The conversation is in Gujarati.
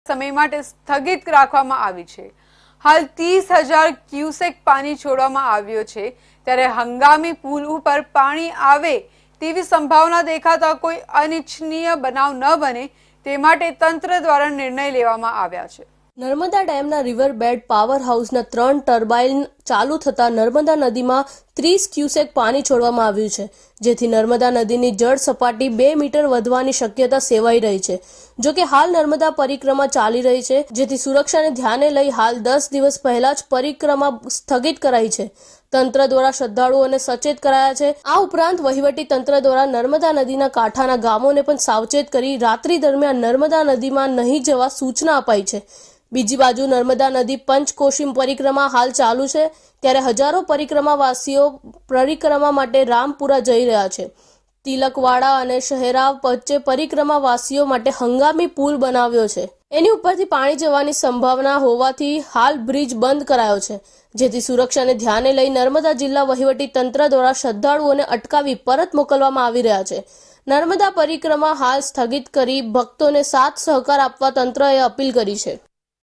સમય માટે સ્થગિત રાખવામાં આવી છે। હાલ 30,000 ક્યુસેક પાણી છોડવામાં આવ્યો છે, ત્યારે હંગામી પુલ ઉપર પાણી આવે તેવી સંભાવના દેખાતા કોઈ અનિચ્છનીય બનાવ ન બને તે માટે તંત્ર દ્વારા નિર્ણય લેવામાં આવ્યા છે। નર્મદા ડેમના રિવર બેડ પાવર હાઉસના 3 ટર્બાઇન ચાલુ થતા નર્મદા નદીમાં 30 ક્યુસેક પાણી છોડવામાં આવ્યું છે, જેથી નર્મદા નદીની જળ સપાટી 2 મીટર વધવાની શક્યતા સેવાઈ રહી છે। જો કે હાલ નર્મદા પરિક્રમા ચાલી રહી છે, જેથી સુરક્ષાને ધ્યાને લઈ હાલ 10 દિવસ પહેલા જ પરિક્રમા સ્થગિત કરાઈ છે। તંત્ર દ્વારા શ્રદ્ધાળુઓને સચેત કરાયા છે। આ ઉપરાંત વહીવટી તંત્ર દ્વારા નર્મદા નદીના કાંઠાના ગામોને પણ સાવચેત કરી રાત્રિ દરમિયાન નર્મદા નદીમાં નહીં જવા સૂચના અપાઈ છે। બીજી બાજુ નર્મદા નદી પંચકોશી પરિક્રમા હાલ ચાલુ છે, ત્યારે હજારો પરિક્રમાવાસીઓ પરિક્રમા માટે રામપુરા જઈ રહ્યા છે। તિલકવાડા અને શહેરા વચ્ચે પરિક્રમાવાસીઓ માટે હંગામી પુલ બનાવ્યો છે, એની ઉપરથી પાણી જવાની સંભાવના હોવાથી હાલ બ્રિજ બંધ કરાયો છે, જેથી સુરક્ષાને ધ્યાને લઈ નર્મદા જિલ્લા વહીવટી તંત્ર દ્વારા શ્રદ્ધાળુઓને અટકાવી પરત મોકલવામાં આવી રહ્યા છે। નર્મદા પરિક્રમા હાલ સ્થગિત કરી ભક્તોને સાથ સહકાર આપવા તંત્રએ અપીલ કરી છે।